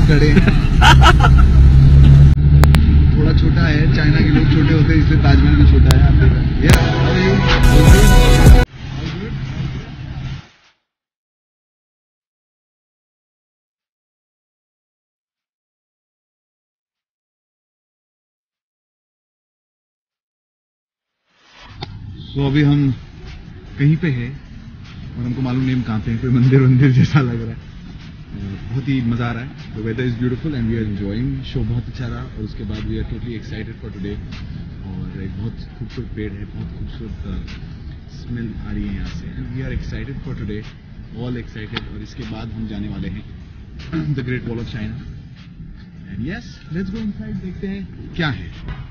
खड़े हैं। थोड़ा छोटा है, चाइना के लोग छोटे होते हैं इसलिए ताजमहल भी छोटा है। आप देख रहे हैं। Yes, how are you? All good? All good? तो अभी हम कहीं पे है और हमको मालूम नहीं हम कहाँ पे हैं। कोई मंदिर जैसा लग रहा है। बहुत ही मजा आ रहा है। The weather is beautiful and we are enjoying. Show बहुत अच्छा रहा और उसके बाद we are totally excited for today. और एक बहुत खूबसूरत पेड़ है, बहुत खूबसूरत स्मेल आ रही है यहाँ से and we are excited for today, all excited. और इसके बाद हम जाने वाले हैं the great wall of China and yes let's go inside, देखते हैं क्या है।